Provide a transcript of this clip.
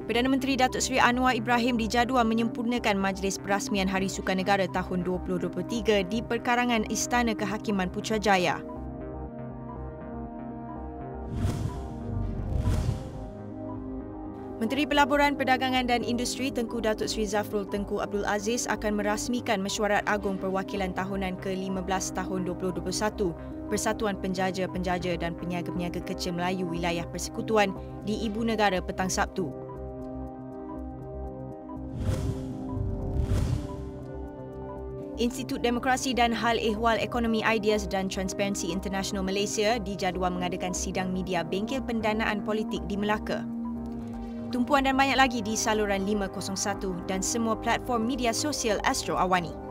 Perdana Menteri Datuk Seri Anwar Ibrahim dijadual menyempurnakan Majlis Perasmian Hari Sukan Negara tahun 2023 di perkarangan Istana Kehakiman Putrajaya. Menteri Pelaburan, Perdagangan dan Industri Tengku Datuk Seri Zafrul Tengku Abdul Aziz akan merasmikan Mesyuarat Agung Perwakilan Tahunan ke-15 tahun 2021 Persatuan Penjaja-Penjaja dan Peniaga-Peniaga Kecil Melayu Wilayah Persekutuan di Ibu Negara petang Sabtu. Institut Demokrasi dan Hal Ehwal Ekonomi Ideas dan Transparency International Malaysia dijadual mengadakan sidang media bengkel pendanaan politik di Melaka. Tumpuan dan banyak lagi di saluran 501 dan semua platform media sosial Astro Awani.